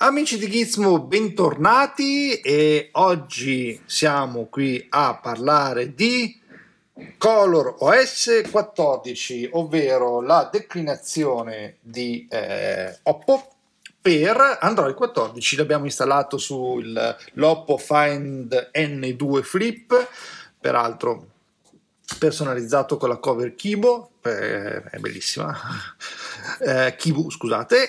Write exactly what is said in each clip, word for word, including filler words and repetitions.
Amici di Gizmo, bentornati e oggi siamo qui a parlare di ColorOS quattordici, ovvero la declinazione di eh, Oppo per Android quattordici. L'abbiamo installato sull'Oppo Find N due Flip, peraltro personalizzato con la cover Kibo, eh, è bellissima, eh, Kibu scusate,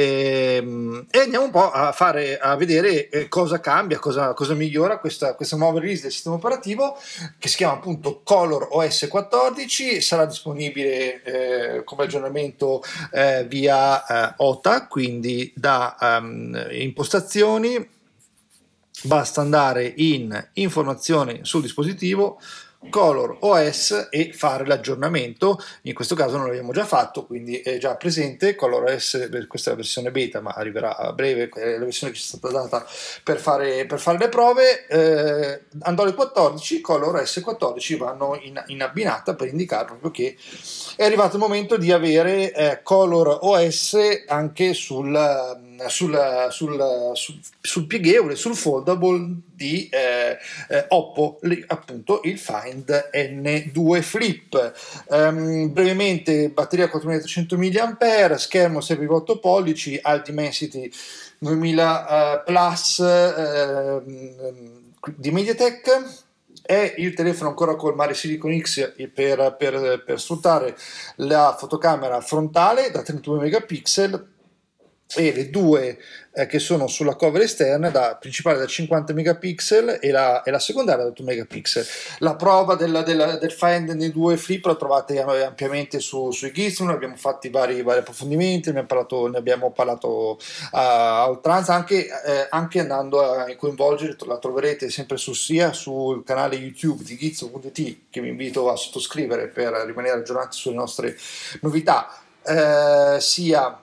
e, e andiamo un po' a fare a vedere eh, cosa cambia, cosa, cosa migliora questa, questa nuova release del sistema operativo che si chiama appunto ColorOS quattordici. Sarà disponibile eh, come aggiornamento eh, via eh, O T A, quindi da um, impostazioni basta andare in informazioni sul dispositivo, ColorOS, e fare l'aggiornamento. In questo caso non l'abbiamo già fatto, quindi è già presente ColorOS. Questa è la versione beta, ma arriverà a breve, è la versione che ci è stata data per fare, per fare le prove. eh, Android quattordici, ColorOS quattordici vanno in, in abbinata per indicare proprio che è arrivato il momento di avere eh, ColorOS anche sul Sul, sul, sul, sul pieghevole, sul foldable di eh, eh, Oppo, lì, appunto il Find N due Flip. Um, brevemente, batteria quattromilatrecento milliampere, schermo sei virgola otto pollici, High Dimensity duemila uh, plus uh, di MediaTek. È il telefono ancora col Mare Silicon X per, per, per sfruttare la fotocamera frontale da trentadue megapixel e le due eh, che sono sulla cover esterna, da principale da cinquanta megapixel e la, e la secondaria da otto megapixel. La prova della, della, del Find N due Flip la trovate ampiamente su, sui Gizmo, ne abbiamo fatti vari, vari approfondimenti, ne abbiamo parlato, ne abbiamo parlato a, a oltranza, anche, eh, anche andando a coinvolgere, la troverete sempre su, sia sul canale YouTube di Gizmo punto it, che vi invito a sottoscrivere per rimanere aggiornati sulle nostre novità, eh, sia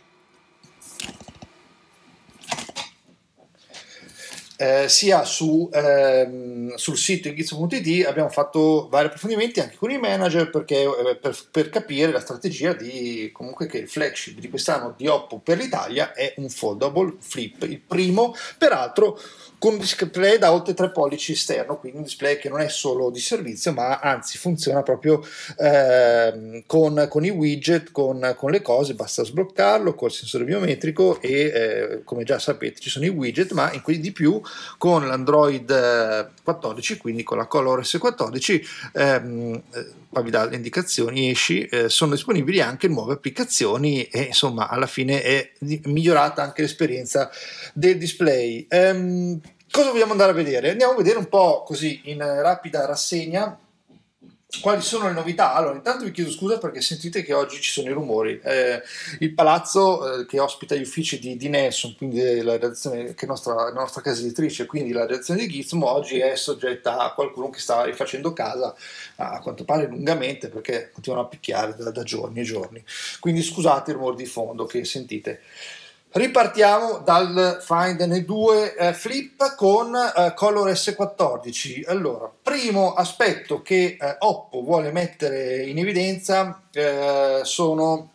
Eh, sia su, ehm, sul sito Gizmo punto it. Abbiamo fatto vari approfondimenti anche con i manager, perché, eh, per, per capire la strategia di comunque che il flagship di quest'anno di Oppo per l'Italia è un foldable flip, il primo peraltro con un display da oltre tre pollici esterno, quindi un display che non è solo di servizio, ma anzi funziona proprio eh, con, con i widget, con, con le cose, basta sbloccarlo col sensore biometrico e eh, come già sapete ci sono i widget, ma in quelli di più con l'Android quattordici, quindi con la ColorOS quattordici, ehm, poi vi dà le indicazioni, esci, eh, sono disponibili anche nuove applicazioni e insomma alla fine è migliorata anche l'esperienza del display. Ehm, cosa vogliamo andare a vedere? Andiamo a vedere un po' così in rapida rassegna quali sono le novità. Allora, intanto vi chiedo scusa perché sentite che oggi ci sono i rumori. Eh, il palazzo eh, che ospita gli uffici di, di Nelson, quindi la redazione, che è nostra, la nostra casa editrice, quindi la redazione di Gizmo, oggi è soggetta a qualcuno che sta rifacendo casa, a quanto pare lungamente, perché continuano a picchiare da, da giorni e giorni. Quindi scusate il rumore di fondo che sentite. Ripartiamo dal Find N due eh, Flip con eh, ColorOS quattordici. Allora, primo aspetto che eh, Oppo vuole mettere in evidenza eh, sono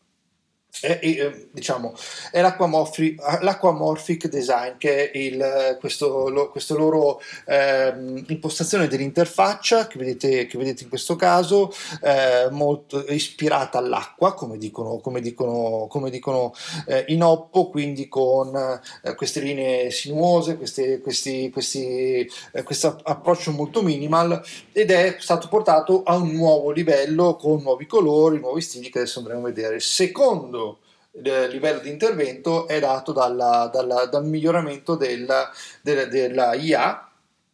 È, è, diciamo, è l'aquamorphic, l'aquamorphic design, che è il, questo, lo, questo loro eh, impostazione dell'interfaccia che vedete, che vedete in questo caso, eh, molto ispirata all'acqua, come dicono, come dicono, come dicono eh, in Oppo, quindi con eh, queste linee sinuose, questi, questi, questi, eh, questo approccio molto minimal, ed è stato portato a un nuovo livello con nuovi colori, nuovi stili che adesso andremo a vedere. Secondo il livello di intervento è dato dalla, dalla, dal miglioramento della, della, della I A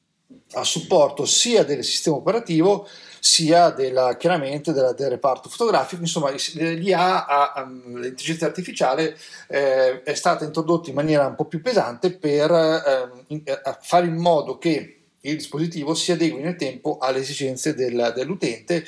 a supporto sia del sistema operativo sia della, chiaramente della, del reparto fotografico. Insomma, l'I A, a, l'intelligenza artificiale, eh, è stata introdotta in maniera un po' più pesante per eh, in, fare in modo che il dispositivo si adegui nel tempo alle esigenze del, dell'utente,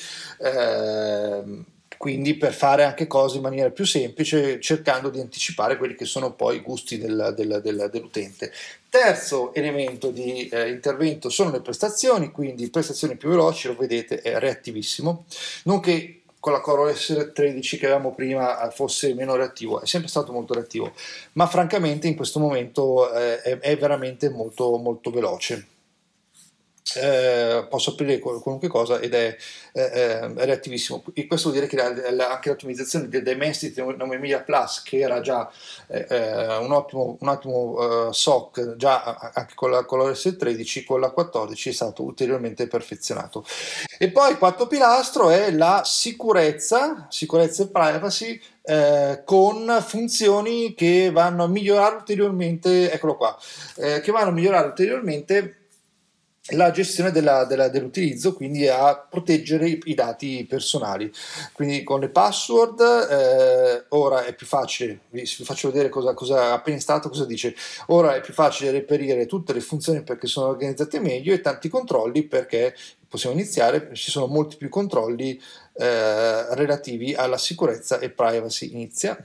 eh, quindi per fare anche cose in maniera più semplice, cercando di anticipare quelli che sono poi i gusti del, del, del, dell'utente. Terzo elemento di eh, intervento sono le prestazioni, quindi prestazioni più veloci, lo vedete, è reattivissimo, nonché con la ColorOS tredici che avevamo prima fosse meno reattivo, è sempre stato molto reattivo, ma francamente in questo momento eh, è, è veramente molto, molto veloce. Eh, posso aprire qualunque cosa ed è, eh, è reattivissimo, e questo vuol dire che la, la, anche l'ottimizzazione del Dimensity nove mila Plus, che era già eh, un ottimo, un ottimo uh, S O C già anche con la, con la l'O S tredici, con la quattordici è stato ulteriormente perfezionato. E poi il quarto pilastro è la sicurezza, sicurezza e privacy, eh, con funzioni che vanno a migliorare ulteriormente, eccolo qua, eh, che vanno a migliorare ulteriormente la gestione della, della, dell'utilizzo, quindi a proteggere i, i dati personali. Quindi con le password eh, ora è più facile, vi, vi faccio vedere cosa, cosa appena installato, cosa dice. Ora è più facile reperire tutte le funzioni perché sono organizzate meglio, e tanti controlli perché possiamo iniziare, ci sono molti più controlli eh, relativi alla sicurezza e privacy. Inizia.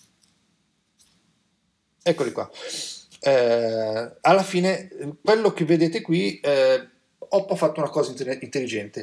Eccoli qua. Eh, alla fine quello che vedete qui, eh, Oppo ha fatto una cosa intelligente: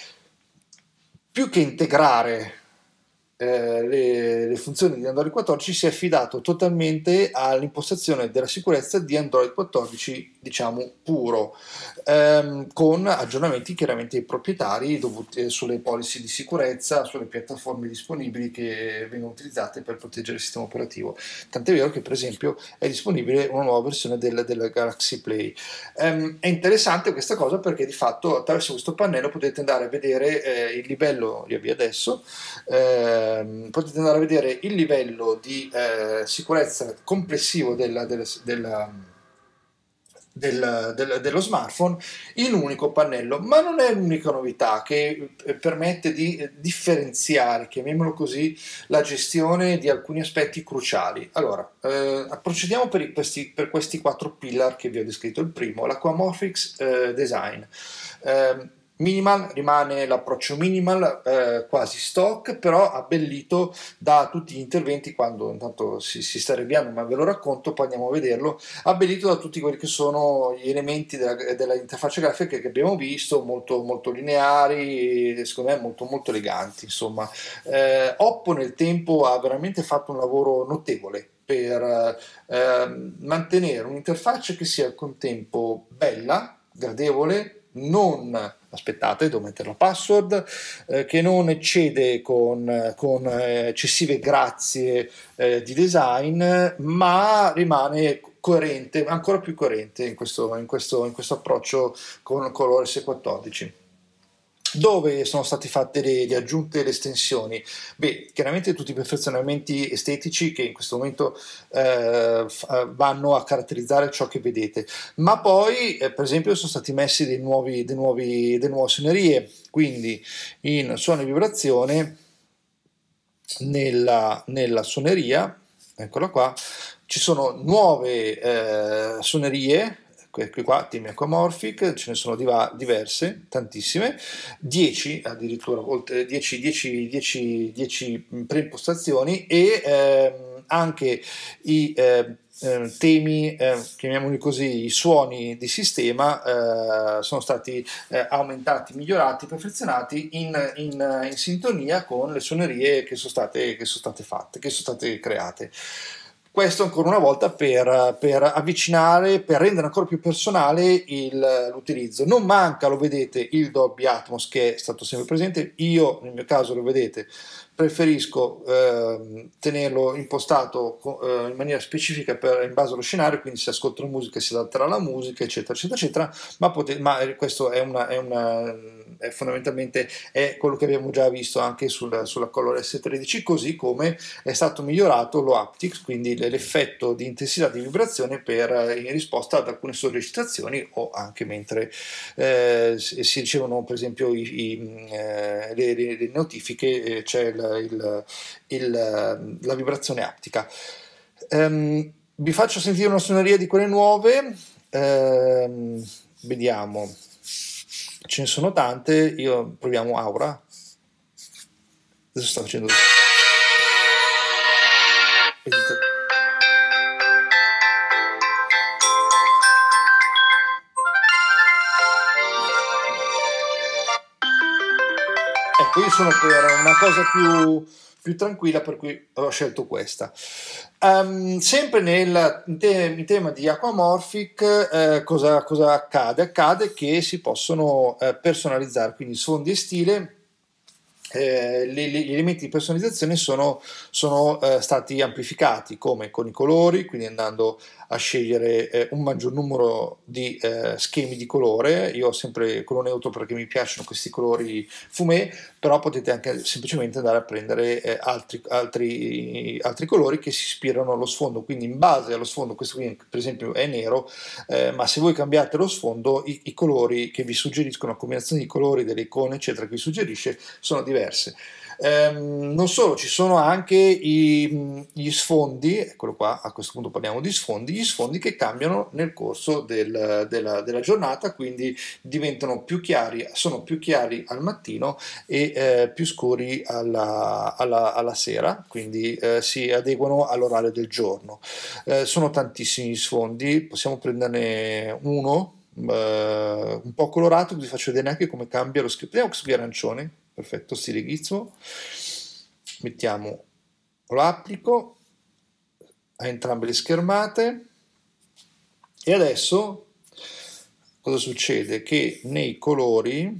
più che integrare eh, le, le funzioni di Android quattordici, si è affidato totalmente all'impostazione della sicurezza di Android quattordici, diciamo puro, ehm, con aggiornamenti chiaramente proprietari dovuti eh, sulle policy di sicurezza, sulle piattaforme disponibili che vengono utilizzate per proteggere il sistema operativo. Tant'è vero che per esempio è disponibile una nuova versione del, del Galaxy Play. Um, è interessante questa cosa perché di fatto attraverso questo pannello potete andare a vedere eh, il livello, li avvio adesso, eh, potete andare a vedere il livello di eh, sicurezza complessivo della, della, della Del, del, dello smartphone in un unico pannello. Ma non è l'unica novità, che permette di differenziare, chiamiamolo così, la gestione di alcuni aspetti cruciali. Allora, eh, procediamo per questi, per questi quattro pillar che vi ho descritto. Il primo, l'Aquamorphics eh, Design. Eh, Minimal, rimane l'approccio minimal, eh, quasi stock, però abbellito da tutti gli interventi. Quando intanto si, si sta avviando, ma ve lo racconto, poi andiamo a vederlo, abbellito da tutti quelli che sono gli elementi della, della interfaccia grafica che abbiamo visto, molto, molto lineari, secondo me molto, molto eleganti. Insomma, eh, Oppo nel tempo ha veramente fatto un lavoro notevole per eh, mantenere un'interfaccia che sia al contempo bella, gradevole, non aspettate, devo mettere la password, eh, che non eccede con, con eh, eccessive grazie eh, di design, ma rimane coerente, ancora più coerente in questo, in questo, in questo approccio con, con l'O S quattordici. Dove sono state fatte le, le aggiunte e le estensioni? Beh, chiaramente tutti i perfezionamenti estetici che in questo momento eh, vanno a caratterizzare ciò che vedete, ma poi eh, per esempio sono stati messi dei nuovi, dei nuovi, delle nuove suonerie, quindi in suono e vibrazione nella, nella suoneria, eccola qua, ci sono nuove eh, suonerie. Qui qua, Team Aquamorphic, ce ne sono diva- diverse, tantissime, dieci addirittura, oltre dieci, dieci, dieci, dieci preimpostazioni, e ehm, anche i eh, eh, temi, eh, chiamiamoli così, i suoni di sistema eh, sono stati eh, aumentati, migliorati, perfezionati in, in, in sintonia con le suonerie che sono state, che sono state fatte, che sono state create. Questo ancora una volta per, per avvicinare, per rendere ancora più personale il, l'utilizzo. Non manca, lo vedete, il Dolby Atmos, che è stato sempre presente. Io nel mio caso, lo vedete, preferisco eh, tenerlo impostato eh, in maniera specifica per, in base allo scenario, quindi se ascolto la musica si adatterà la musica, eccetera, eccetera, eccetera, ma, potete, ma questo è, una, è, una, è fondamentalmente è quello che abbiamo già visto anche sulla, sulla ColorOS tredici, così come è stato migliorato lo haptics, quindi l'effetto di intensità di vibrazione per, in risposta ad alcune sollecitazioni o anche mentre eh, si ricevono per esempio i, i, eh, le, le notifiche, eh, c'è il il, il, la vibrazione aptica. Um, vi faccio sentire una suoneria di quelle nuove, um, vediamo, ce ne sono tante. Io proviamo Aura, adesso sto facendo ecco, io sono per una cosa più, più tranquilla, per cui ho scelto questa. Um, sempre nel in, te, in tema di Aquamorphic, eh, cosa, cosa accade? Accade che si possono eh, personalizzare, quindi sfondi e stile. Eh, gli, gli elementi di personalizzazione sono, sono eh, stati amplificati, come con i colori, quindi andando a scegliere eh, un maggior numero di eh, schemi di colore. Io ho sempre colore neutro perché mi piacciono questi colori fumé, però potete anche semplicemente andare a prendere eh, altri, altri, altri colori che si ispirano allo sfondo, quindi in base allo sfondo, questo qui per esempio è nero, eh, ma se voi cambiate lo sfondo, i, i colori che vi suggeriscono, la combinazione di colori delle icone eccetera che vi suggerisce sono diverse. Ehm, non solo, ci sono anche i, gli sfondi, eccolo qua, a questo punto parliamo di sfondi, gli sfondi che cambiano nel corso del, della, della giornata, quindi diventano più chiari, sono più chiari al mattino e eh, più scuri alla, alla, alla sera, quindi eh, si adeguano all'orario del giorno. Eh, sono tantissimi gli sfondi, possiamo prenderne uno Uh, un po' colorato, così faccio vedere anche come cambia lo schermo. Vediamo questo qui arancione, perfetto, stile Gizmo. Mettiamo, lo applico a entrambe le schermate e adesso cosa succede? Che nei colori i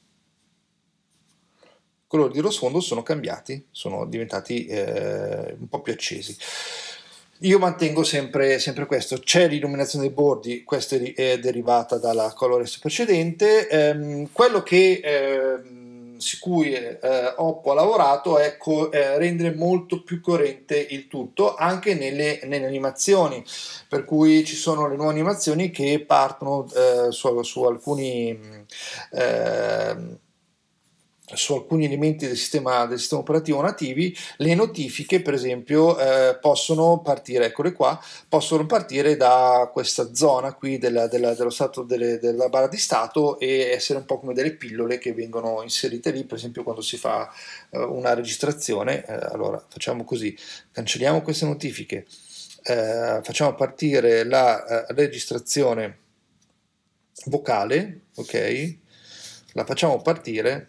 colori dello sfondo sono cambiati, sono diventati eh, un po' più accesi. Io mantengo sempre, sempre questo, c'è l'illuminazione dei bordi, questa è derivata dalla colorist precedente. Ehm, quello che ehm, su cui eh, Oppo ha lavorato è co- eh, rendere molto più coerente il tutto anche nelle, nelle animazioni, per cui ci sono le nuove animazioni che partono eh, su, su alcuni eh, su alcuni elementi del sistema, del sistema operativo nativi. Le notifiche per esempio eh, possono partire, eccole qua, possono partire da questa zona qui della, della, dello stato delle, della barra di stato e essere un po' come delle pillole che vengono inserite lì, per esempio quando si fa eh, una registrazione. Eh, allora facciamo così, cancelliamo queste notifiche, eh, facciamo partire la eh, registrazione vocale, ok, la facciamo partire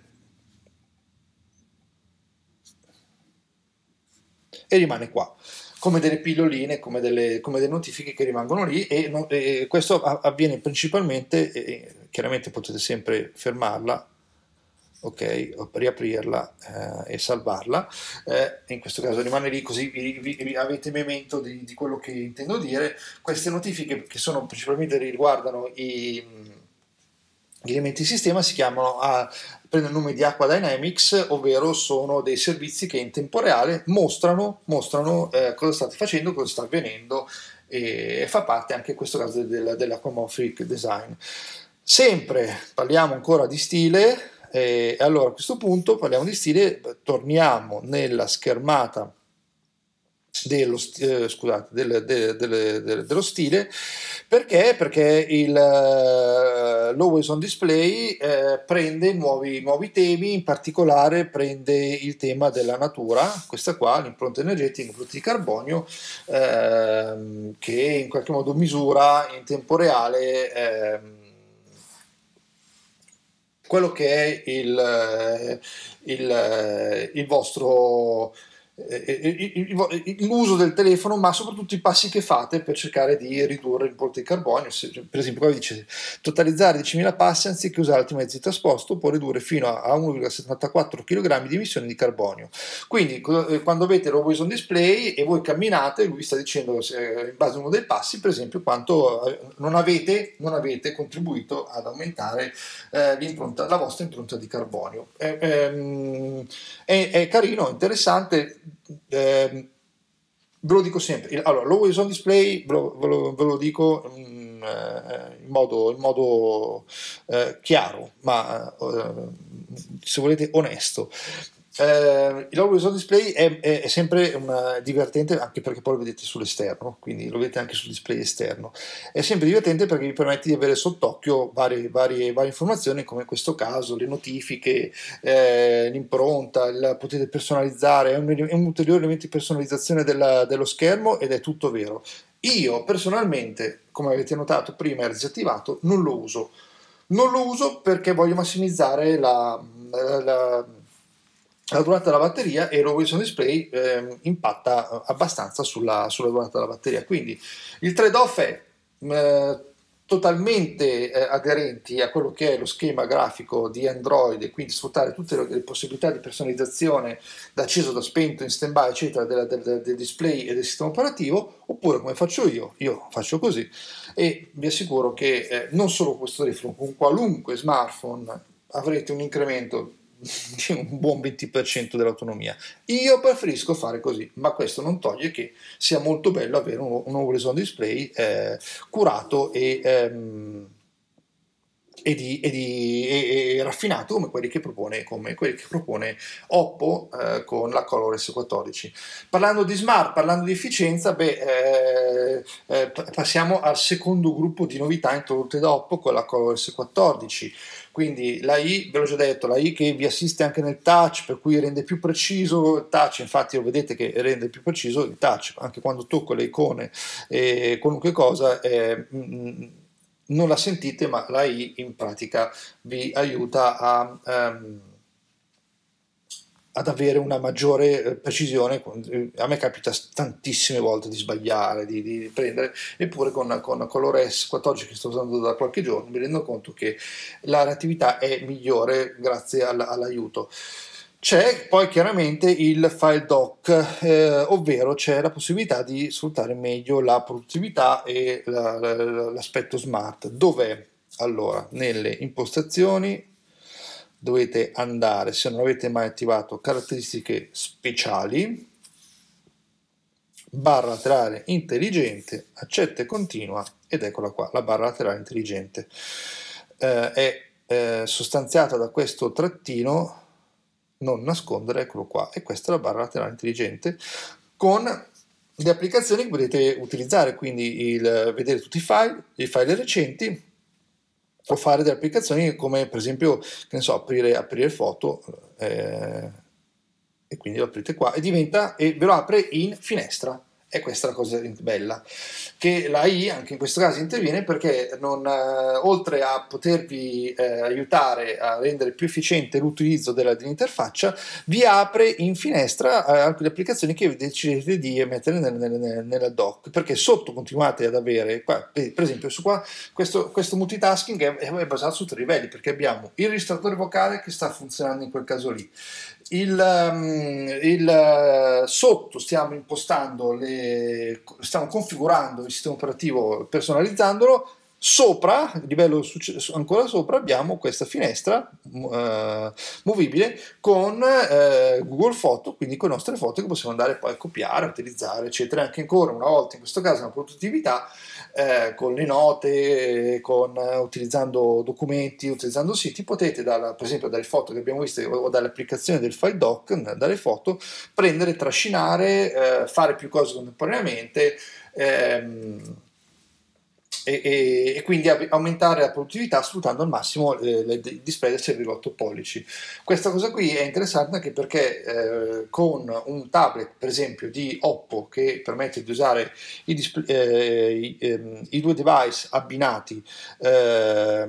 e rimane qua come delle pilloline, come delle, come delle notifiche che rimangono lì, e, no, e questo avviene principalmente, e chiaramente potete sempre fermarla, ok, riaprirla eh, e salvarla, eh, in questo caso rimane lì così vi, vi, vi avete memento di, di quello che intendo dire. Queste notifiche che sono principalmente riguardano i gli elementi di sistema si chiamano, a, prendono il nome di Aqua Dynamics, ovvero sono dei servizi che in tempo reale mostrano, mostrano eh, cosa state facendo, cosa sta avvenendo, e fa parte anche in questo caso del, dell'Aquamorphic Design. Sempre parliamo ancora di stile, e allora a questo punto parliamo di stile, torniamo nella schermata dello, eh, scusate, del, del, del, del, dello stile. Perché? Perché il uh, l'Always on Display eh, prende nuovi, nuovi temi, in particolare prende il tema della natura, questa qua, l'impronta energetica, l'impronta di carbonio, ehm, che in qualche modo misura in tempo reale ehm, quello che è il, il, il vostro l'uso del telefono, ma soprattutto i passi che fate per cercare di ridurre l'impronta di carbonio. Per esempio qua vi dice totalizzare diecimila passi anziché usare altri mezzi di trasporto può ridurre fino a uno virgola settantaquattro chilogrammi di emissioni di carbonio. Quindi quando avete l'Always on Display e voi camminate, lui vi sta dicendo in base a uno dei passi per esempio quanto non avete, non avete contribuito ad aumentare eh, l'impronta, la vostra impronta di carbonio. È, è, è, è carino, interessante. Eh, ve lo dico sempre, allora l'Always on Display ve lo, ve lo, ve lo dico in, in modo, in modo eh, chiaro, ma eh, se volete onesto. Eh, l'Always on Display è, è, è sempre una, divertente, anche perché poi lo vedete sull'esterno, quindi lo vedete anche sul display esterno. È sempre divertente perché vi permette di avere sott'occhio varie, varie, varie informazioni, come in questo caso le notifiche, eh, l'impronta, il, potete personalizzare, è un, è un ulteriore elemento di personalizzazione della, dello schermo, ed è tutto vero. Io personalmente, come avete notato prima, era disattivato, non lo uso. Non lo uso perché voglio massimizzare la, la, la la durata della batteria, e l'Always On Display eh, impatta abbastanza sulla, sulla durata della batteria. Quindi il trade-off è eh, totalmente eh, aderenti a quello che è lo schema grafico di Android, e quindi sfruttare tutte le, le possibilità di personalizzazione da acceso, da spento, in stand-by, eccetera, del, del, del display e del sistema operativo, oppure come faccio io, io faccio così, e vi assicuro che eh, non solo con questo telefono, con qualunque smartphone avrete un incremento di un buon venti per cento dell'autonomia. Io preferisco fare così, ma questo non toglie che sia molto bello avere un, un Always On Display eh, curato e, ehm, e, di, e, di, e, e raffinato come quelli che propone, come quelli che propone Oppo eh, con la ColorOS quattordici. Parlando di smart, parlando di efficienza, beh, eh, eh, passiamo al secondo gruppo di novità introdotte da Oppo con la ColorOS quattordici. Quindi la I, ve l'ho già detto, la I che vi assiste anche nel touch, per cui rende più preciso il touch. Infatti lo vedete che rende più preciso il touch, anche quando tocco le icone e qualunque cosa, eh, non la sentite, ma la I in pratica vi aiuta a... Um, ad avere una maggiore precisione. A me capita tantissime volte di sbagliare, di, di prendere, eppure con, con ColorOS quattordici che sto usando da qualche giorno mi rendo conto che la reattività è migliore grazie all'aiuto. C'è poi chiaramente il file dock, eh, ovvero c'è la possibilità di sfruttare meglio la produttività e la, la, l'aspetto smart. Dov'è? Allora, nelle impostazioni dovete andare, se non avete mai attivato, caratteristiche speciali, barra laterale intelligente, accetta e continua, ed eccola qua, la barra laterale intelligente. Eh, è eh, sostanziata da questo trattino, non nascondere, eccolo qua, e questa è la barra laterale intelligente, con le applicazioni che potete utilizzare, quindi il vedere tutti i file, i file recenti, o fare delle applicazioni come per esempio, che ne so, aprire, aprire foto, eh, e quindi lo aprite qua e diventa, e ve lo apre in finestra. E questa è la cosa bella, che la I anche in questo caso interviene, perché non, eh, oltre a potervi eh, aiutare a rendere più efficiente l'utilizzo della, dell'interfaccia, vi apre in finestra eh, alcune applicazioni che decidete di mettere nel, nel, nella dock, perché sotto continuate ad avere, qua, per esempio su qua, questo, questo multitasking è, è basato su tre livelli, perché abbiamo il registratore vocale che sta funzionando in quel caso lì. Il, um, il, uh, sotto stiamo impostando le, stiamo configurando il sistema operativo, personalizzandolo. Sopra, a livello ancora sopra, abbiamo questa finestra uh, movibile con uh, Google Foto, quindi con le nostre foto che possiamo andare poi a copiare, utilizzare, eccetera. Anche ancora una volta, in questo caso, una produttività eh, con le note, con, uh, utilizzando documenti, utilizzando siti. Potete, dalla, per esempio, dalle foto che abbiamo visto o dalle applicazioni del file dock, dalle foto, prendere, trascinare, eh, fare più cose contemporaneamente. Ehm, E, e, e quindi aumentare la produttività sfruttando al massimo eh, il display del sei virgola otto pollici. Questa cosa qui è interessante anche perché eh, con un tablet, per esempio di Oppo, che permette di usare i, display, eh, i, ehm, i due device abbinati, eh,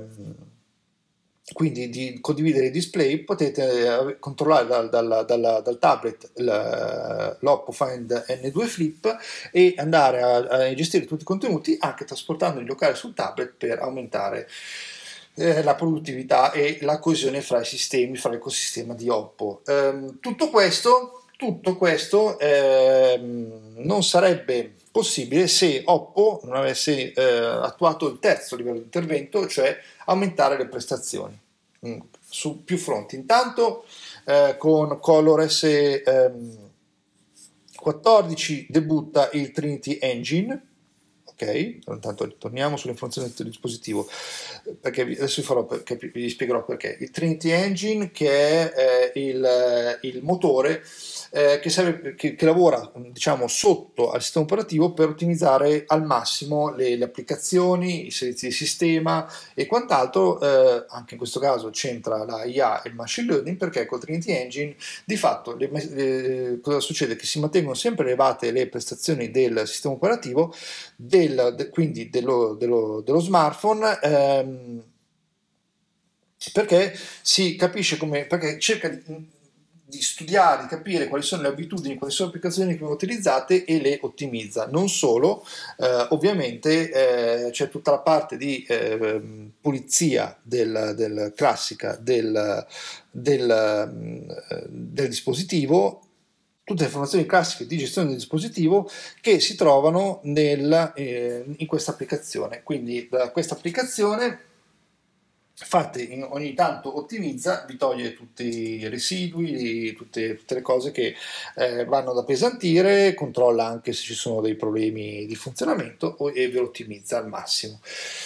quindi di condividere i display, potete controllare dal, dal, dal, dal tablet l'Oppo Find N due Flip e andare a, a gestire tutti i contenuti anche trasportandoli locali sul tablet per aumentare eh, la produttività e la coesione fra i sistemi, fra l'ecosistema di Oppo. Ehm, tutto questo, tutto questo ehm, non sarebbe possibile se Oppo non avesse eh, attuato il terzo livello di intervento, cioè aumentare le prestazioni mh, su più fronti. Intanto eh, con ColorOS ehm, quattordici debutta il Trinity Engine. Ok, intanto torniamo sulle informazioni del dispositivo, perché adesso vi, farò, perché vi spiegherò perché. Il Trinity Engine, che è eh, il, il motore eh, che, serve, che, che lavora, diciamo, sotto al sistema operativo per ottimizzare al massimo le, le applicazioni, i servizi di sistema e quant'altro. Eh, anche in questo caso c'entra la I A e il machine learning, perché col Trinity Engine di fatto le, le, cosa succede? Che si mantengono sempre elevate le prestazioni del sistema operativo, del, de, quindi dello, dello, dello smartphone, ehm, perché si capisce come, perché cerca di di studiare, di capire quali sono le abitudini, quali sono le applicazioni che vengono utilizzate e le ottimizza. Non solo, eh, ovviamente eh, c'è tutta la parte di eh, pulizia del, del, classica del, del, del dispositivo, tutte le informazioni classiche di gestione del dispositivo che si trovano nel, eh, in questa applicazione. Quindi da questa applicazione fate ogni tanto ottimizza, vi toglie tutti i residui, tutte, tutte le cose che eh, vanno ad appesantire, controlla anche se ci sono dei problemi di funzionamento e ve lo ottimizza al massimo.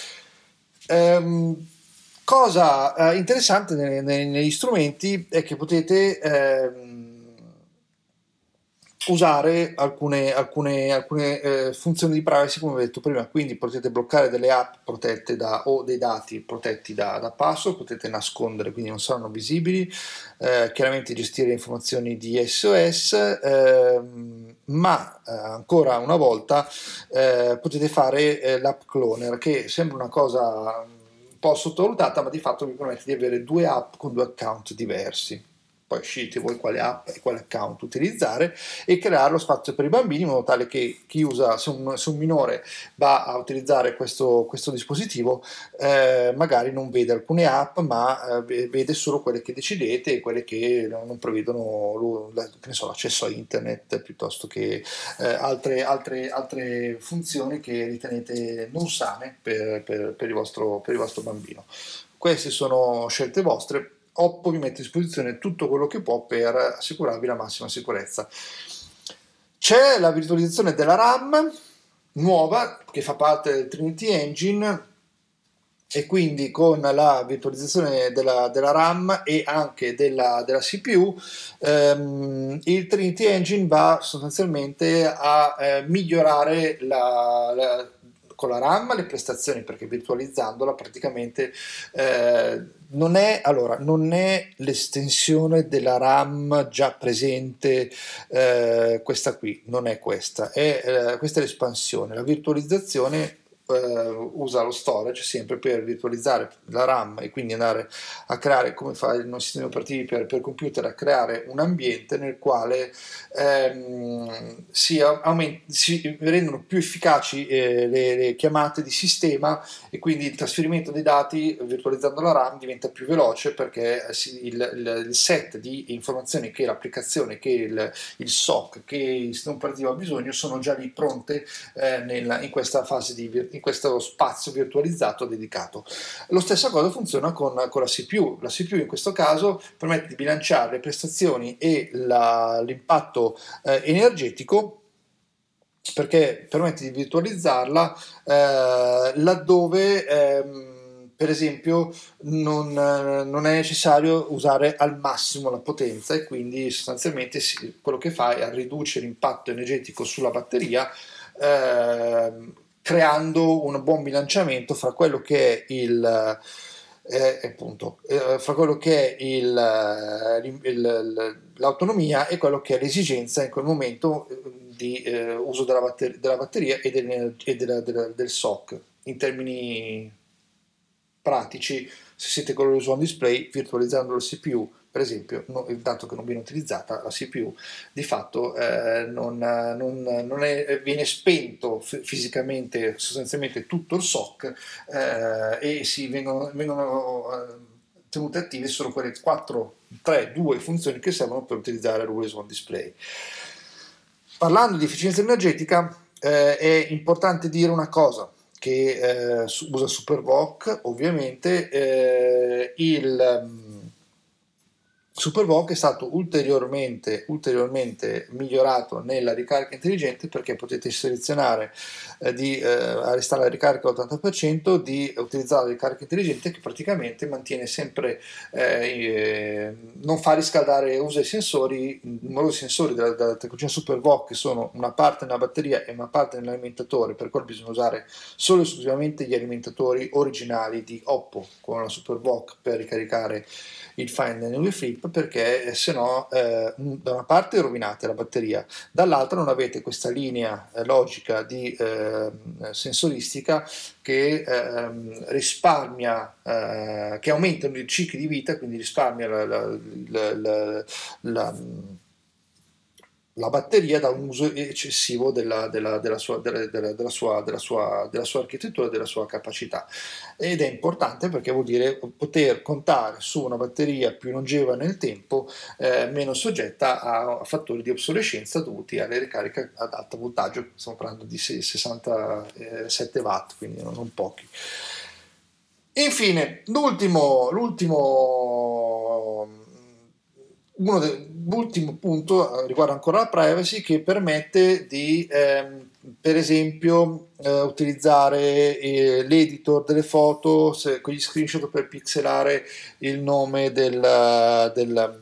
Ehm, cosa eh, interessante ne, ne, negli strumenti è che potete ehm, usare alcune, alcune, alcune eh, funzioni di privacy, come ho detto prima, quindi potete bloccare delle app protette da, o dei dati protetti da, da password, potete nascondere, quindi non saranno visibili, eh, chiaramente gestire le informazioni di S O S, eh, ma eh, ancora una volta eh, potete fare eh, l'app cloner, che sembra una cosa un po' sottovalutata, ma di fatto vi permette di avere due app con due account diversi. Poi scegliete voi quale app e quale account utilizzare e creare lo spazio per i bambini in modo tale che chi usa, se un, se un minore va a utilizzare questo, questo dispositivo, eh, magari non vede alcune app, ma eh, vede solo quelle che decidete e quelle che non prevedono lo, la, che ne so, l'accesso a internet piuttosto che eh, altre, altre, altre funzioni che ritenete non sane per, per, per, il vostro, per il vostro bambino. Queste sono scelte vostre. Oppo vi mette a disposizione tutto quello che può per assicurarvi la massima sicurezza. C'è la virtualizzazione della RAM nuova che fa parte del Trinity Engine e quindi con la virtualizzazione della, della RAM e anche della, della C P U ehm, il Trinity Engine va sostanzialmente a eh, migliorare la, la con la RAM le prestazioni, perché virtualizzandola praticamente eh, non è, allora, non è l'estensione della RAM già presente, eh, questa qui, non è questa, è, eh, questa è l'espansione. La virtualizzazione Uh, usa lo storage sempre per virtualizzare la RAM e quindi andare a creare, come fa i sistemi operativi per, per computer, a creare un ambiente nel quale ehm, si, aument- si rendono più efficaci eh, le, le chiamate di sistema e quindi il trasferimento dei dati virtualizzando la RAM diventa più veloce perché si, il, il, il set di informazioni che l'applicazione, che il, il S O C, che il sistema operativo ha bisogno sono già lì pronte eh, nel, in questa fase di in questo spazio virtualizzato dedicato. Lo stessa cosa funziona con, con la C P U. La C P U in questo caso permette di bilanciare le prestazioni e la, l'impatto eh, energetico, perché permette di virtualizzarla eh, laddove ehm, per esempio non, non è necessario usare al massimo la potenza e quindi sostanzialmente si, quello che fa è riduce l'impatto energetico sulla batteria eh, creando un buon bilanciamento fra quello che è il eh, appunto, eh, fra quello che è il, il, il, l'autonomia e quello che è l'esigenza in quel momento di eh, uso della, batter- della batteria e, del, e della, della, del S O C. In termini pratici, se siete con lo Swan Display, virtualizzando la C P U, per esempio, no, dato che non viene utilizzata la C P U, di fatto eh, non, non, non è, viene spento f- fisicamente sostanzialmente tutto il S O C eh, e si vengono, vengono eh, tenute attive solo quelle quattro, tre, due funzioni che servono per utilizzare l'Always On Display. Parlando di efficienza energetica eh, è importante dire una cosa, che eh, usa SuperVOOC ovviamente, eh, il SuperVOOC è stato ulteriormente, ulteriormente migliorato nella ricarica intelligente perché potete selezionare eh, di eh, arrestare la ricarica all'ottanta per cento, di utilizzare la ricarica intelligente che praticamente mantiene sempre, eh, non fa riscaldare, usa i sensori, numerosi sensori della, della tecnologia SuperVOOC che sono una parte nella batteria e una parte nell'alimentatore, per cui bisogna usare solo e esclusivamente gli alimentatori originali di Oppo con la SuperVOOC per ricaricare il Find and Flip, perché se no eh, da una parte rovinate la batteria, dall'altra non avete questa linea eh, logica di eh, sensoristica che eh, risparmia, eh, che aumenta i cicli di vita, quindi risparmia la, la, la, la, la la batteria da un uso eccessivo della, della, della, sua, della, della, della, sua, della, sua, della sua architettura e della sua capacità. Ed è importante perché vuol dire poter contare su una batteria più longeva nel tempo, eh, meno soggetta a, a fattori di obsolescenza dovuti alle ricariche ad alto voltaggio. Stiamo parlando di sessantasette watt, quindi non, non pochi. Infine, l'ultimo, l'ultimo uno de, l'ultimo punto riguarda ancora la privacy, che permette di ehm, per esempio eh, utilizzare eh, l'editor delle foto se, con gli screenshot per pixelare il nome del, del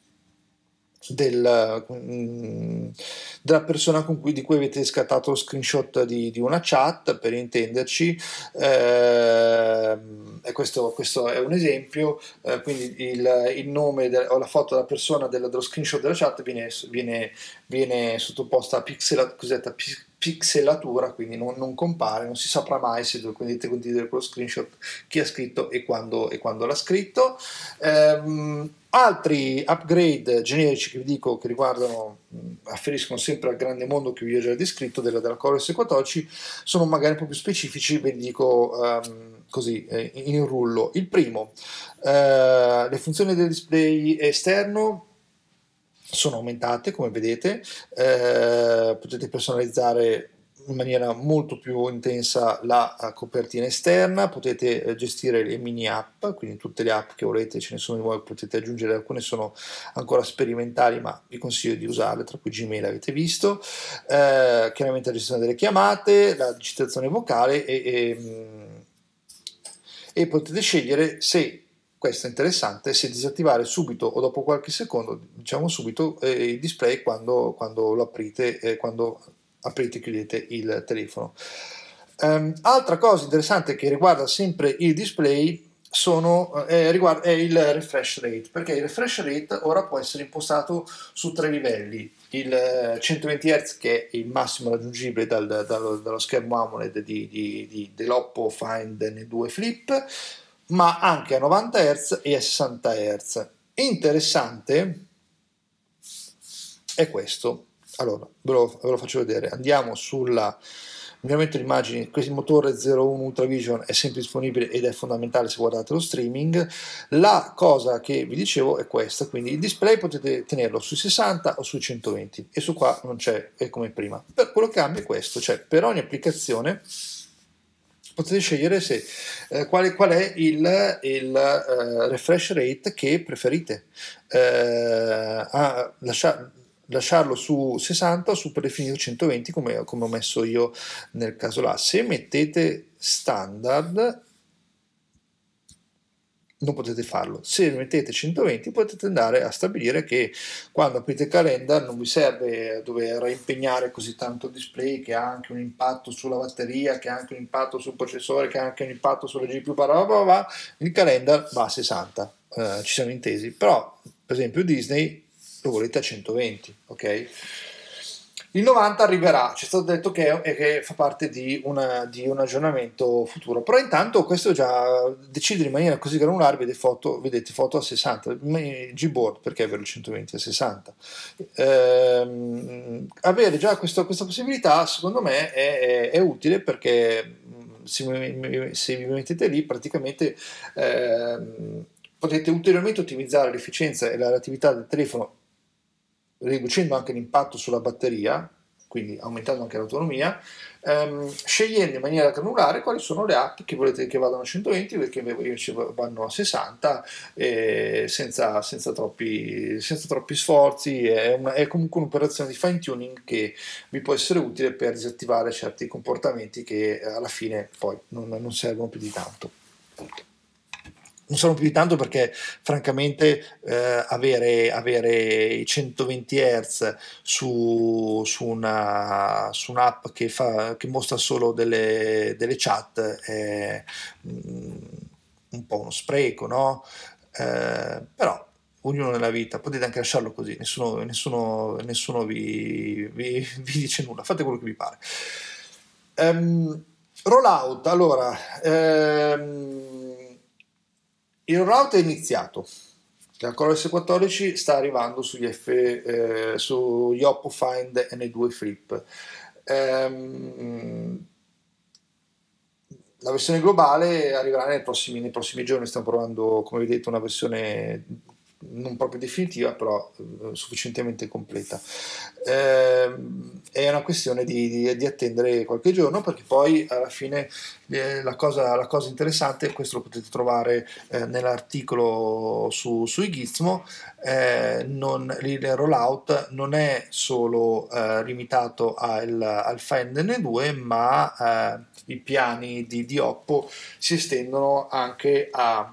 Del, mh, della persona con cui, di cui avete scattato lo screenshot di, di una chat, per intenderci, eh, e questo, questo è un esempio, eh, quindi il, il nome de, o la foto della persona del, dello screenshot della chat viene, viene, viene sottoposta a pixela, cos'etta, pixelatura, quindi non, non compare, non si saprà mai se dovete condividere quello screenshot chi ha scritto e quando, e quando l'ha scritto. Ehm, Altri upgrade generici che vi dico che riguardano, afferiscono sempre al grande mondo che vi ho già descritto della, della Core S quattordici, sono magari un po' più specifici, ve li dico um, così eh, in rullo. Il primo, eh, le funzioni del display esterno sono aumentate, come vedete, eh, potete personalizzare in maniera molto più intensa la copertina esterna, potete gestire le mini app, quindi tutte le app che volete, ce ne sono di nuove, potete aggiungere, alcune sono ancora sperimentali ma vi consiglio di usarle, tra cui Gmail avete visto, eh, chiaramente la gestione delle chiamate, la digitazione vocale e, e, e potete scegliere se, questo è interessante, se disattivare subito o dopo qualche secondo, diciamo subito, eh, il display quando, quando lo aprite, eh, quando aprite e chiudete il telefono. Um, altra cosa interessante che riguarda sempre il display sono, eh, riguarda, è il refresh rate, perché il refresh rate ora può essere impostato su tre livelli: il centoventi hertz, che è il massimo raggiungibile dal, dal, dallo schermo AMOLED di, di, di, dell'Oppo Find N due Flip, ma anche a novanta hertz e a sessanta hertz. Interessante è questo. Allora, ve lo, ve lo faccio vedere. Andiamo sulla miglioramento di immagini. Questo motore zero uno Ultra Vision è sempre disponibile ed è fondamentale se guardate lo streaming. La cosa che vi dicevo è questa, quindi il display potete tenerlo sui sessanta o sui centoventi, e su qua non c'è, è come prima. Per quello che cambia è questo, cioè per ogni applicazione potete scegliere se, eh, qual, qual è il, il uh, refresh rate che preferite. Eh, a, lascia, lasciarlo su sessanta o su predefinito centoventi, come, come ho messo io nel caso là. Se mettete standard non potete farlo. Se mettete centoventi potete andare a stabilire che quando aprite Calendar non vi serve dover impegnare così tanto il display, che ha anche un impatto sulla batteria, che ha anche un impatto sul processore, che ha anche un impatto sulla G P U, bla bla bla bla. Il Calendar va a sessanta, eh, ci siamo intesi, però per esempio Disney lo volete a centoventi, ok? Il novanta arriverà, ci è stato detto che, è, che fa parte di, una, di un aggiornamento futuro, però intanto questo già decide in maniera così granulare, vedete foto, vedete foto a sessanta, Gboard perché avere il centoventi a sessanta. Ehm, avere già questo, questa possibilità secondo me è, è, è utile, perché se, se vi mettete lì praticamente ehm, potete ulteriormente ottimizzare l'efficienza e la reattività del telefono, riducendo anche l'impatto sulla batteria, quindi aumentando anche l'autonomia, ehm, scegliendo in maniera granulare quali sono le app che volete che vadano a centoventi, perché invece vanno a sessanta, eh, senza, senza, troppi, senza troppi sforzi. È, una, è comunque un'operazione di fine tuning che vi può essere utile per disattivare certi comportamenti che alla fine poi non, non servono più di tanto. Non sono più di tanto perché francamente eh, avere, avere i centoventi hertz su, su, una, su un'app che, fa, che mostra solo delle, delle chat è mm, un po' uno spreco, no? Eh, però ognuno nella vita, potete anche lasciarlo così, nessuno, nessuno, nessuno vi, vi, vi dice nulla, fate quello che vi pare. Um, rollout, allora, um, il rollout è iniziato. La ColorOS quattordici sta arrivando sugli, F, eh, sugli Oppo Find N due Flip. Um, la versione globale arriverà nei prossimi, nei prossimi giorni. Stiamo provando, come vedete, una versione non proprio definitiva, però eh, sufficientemente completa. Eh, è una questione di, di, di attendere qualche giorno, perché poi alla fine eh, la, cosa, la cosa interessante, questo lo potete trovare eh, nell'articolo su, sui Gizmo, eh, non, il rollout non è solo eh, limitato al, al Find N due, ma eh, i piani di, di Oppo si estendono anche a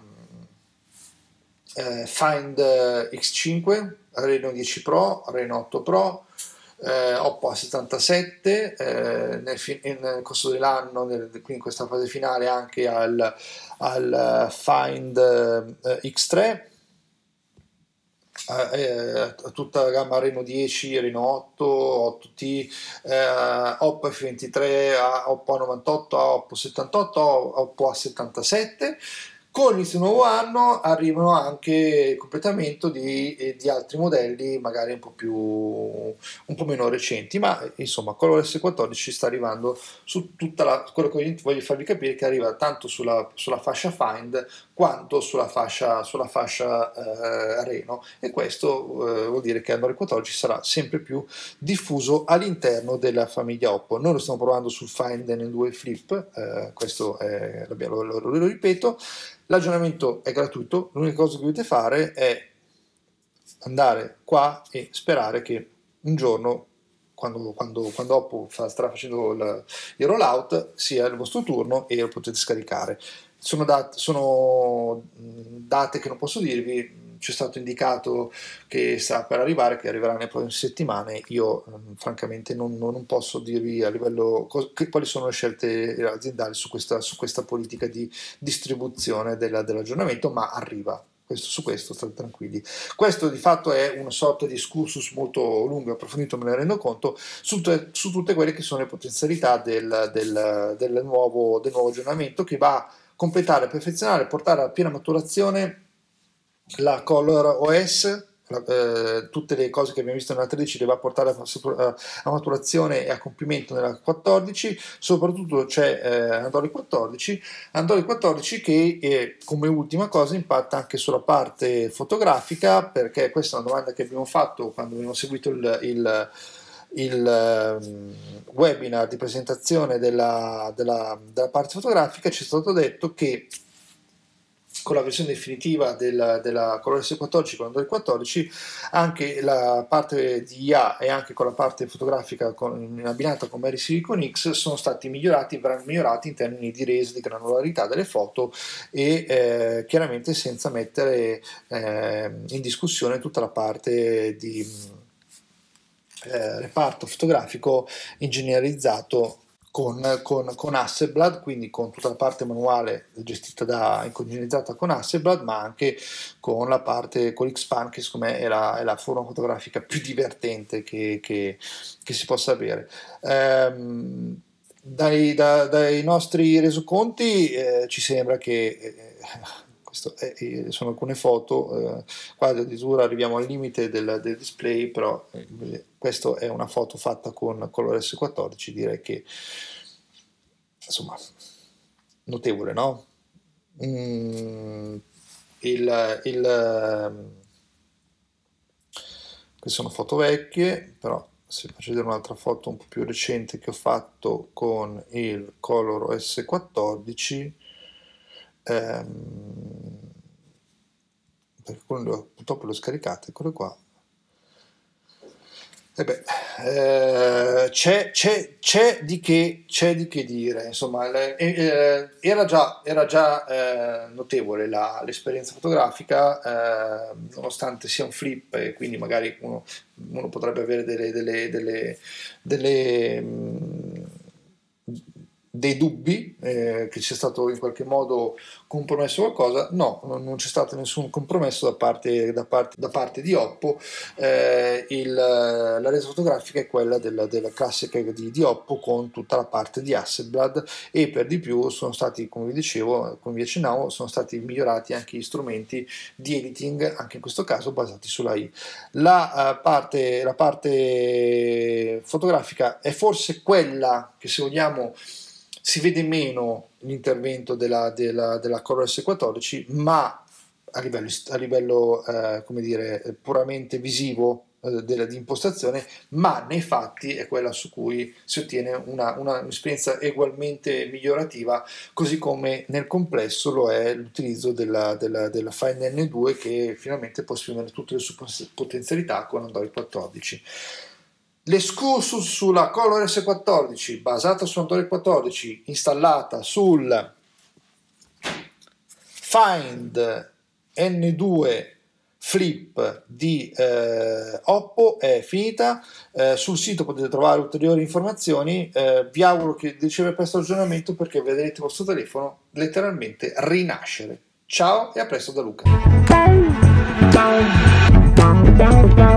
eh, Find X cinque, Reno dieci Pro, Reno otto Pro, eh, Oppo A settantasette, eh, nel, fi- nel corso dell'anno, nel, quindi in questa fase finale, anche al, al Find eh, X tre, eh, tutta la gamma Reno dieci, Reno otto, otto T, eh, Oppo F ventitré, Oppo A novantotto, Oppo settantotto, Oppo A settantasette. Con l'inizio nuovo anno arrivano anche il completamento di, eh, di altri modelli, magari un po' più un po' meno recenti, ma insomma ColorOS quattordici sta arrivando su tutta la, quello che voglio farvi capire, che arriva tanto sulla, sulla fascia Find quanto sulla fascia, sulla fascia eh, Reno, e questo eh, vuol dire che Android quattordici sarà sempre più diffuso all'interno della famiglia Oppo. Noi lo stiamo provando sul Find N due Flip, eh, questo è, lo, lo, lo, lo ripeto. L'aggiornamento è gratuito, l'unica cosa che dovete fare è andare qua e sperare che un giorno, quando, quando, quando Oppo fa, starà facendo il, il rollout, sia il vostro turno e lo potete scaricare. Sono date, sono date che non posso dirvi. Ci è stato indicato che sta per arrivare, che arriverà nelle prossime settimane. Io francamente non, non posso dirvi a livello che, quali sono le scelte aziendali su questa, su questa politica di distribuzione della, dell'aggiornamento, ma arriva. Questo, su questo state tranquilli. Questo di fatto è una sorta di excursus molto lungo e approfondito, me ne rendo conto, su, te, su tutte quelle che sono le potenzialità del, del, del, nuovo, del nuovo aggiornamento, che va a completare, perfezionare, portare a piena maturazione la ColorOS. Eh, tutte le cose che abbiamo visto nella tredici le va a portare a, a maturazione e a compimento nella quattordici. Soprattutto c'è eh, Android quattordici Android quattordici che eh, come ultima cosa impatta anche sulla parte fotografica, perché questa è una domanda che abbiamo fatto quando abbiamo seguito il, il il um, webinar di presentazione della, della, della parte fotografica. Ci è stato detto che con la versione definitiva della, della ColorOS quattordici, con Android quattordici, anche la parte di I A e anche con la parte fotografica con, abbinata con Mary Silicon X sono stati migliorati, verranno migliorati in termini di resa, di granularità delle foto, e eh, chiaramente senza mettere eh, in discussione tutta la parte di eh, reparto fotografico ingegnerizzato Con, con, con Hasselblad, quindi con tutta la parte manuale gestita da ingegnerizata con Hasselblad, ma anche con la parte con Xpan, che secondo me è la, è la forma fotografica più divertente che, che, che si possa avere. Ehm, dai, da, dai nostri resoconti eh, ci sembra che eh, questo è, eh, sono alcune foto, eh, qua addirittura arriviamo al limite del, del display, però eh, questa è una foto fatta con ColorOS quattordici, direi che insomma notevole, no? Mm, il, il, queste sono foto vecchie, però se faccio vedere un'altra foto un po' più recente che ho fatto con il ColorOS quattordici, ehm, perché quello, purtroppo l'ho scaricato, eccolo qua. E beh, eh, c'è, c'è, c'è, di che, c'è di che dire, insomma, le, eh, era già, era già eh, notevole la, l'esperienza fotografica, eh, nonostante sia un flip, e quindi magari uno, uno potrebbe avere delle, delle, delle, delle mh, dei dubbi eh, che sia stato in qualche modo compromesso qualcosa. No, non c'è stato nessun compromesso da parte, da parte, da parte di Oppo. Eh, il, la resa fotografica è quella della, della classica di, di Oppo, con tutta la parte di Hasselblad, e per di più sono stati, come vi dicevo, come vi accennavo, sono stati migliorati anche gli strumenti di editing, anche in questo caso basati sulla I. La, uh, parte, la parte fotografica è forse quella che, se vogliamo, si vede meno l'intervento della, della, della ColorOS quattordici, ma a livello, a livello eh, come dire, puramente visivo eh, della, di impostazione, ma nei fatti è quella su cui si ottiene una, una, un'esperienza ugualmente migliorativa, così come nel complesso lo è l'utilizzo della, della, della Find N due, che finalmente può esprimere tutte le sue potenzialità con Android quattordici. L'escursus sulla ColorOS quattordici, basata su Android quattordici, installata sul Find N due Flip di eh, Oppo, è finita. Eh, sul sito potete trovare ulteriori informazioni. Eh, vi auguro che di ricevere presto aggiornamento, perché vedrete il vostro telefono letteralmente rinascere. Ciao e a presto da Luca.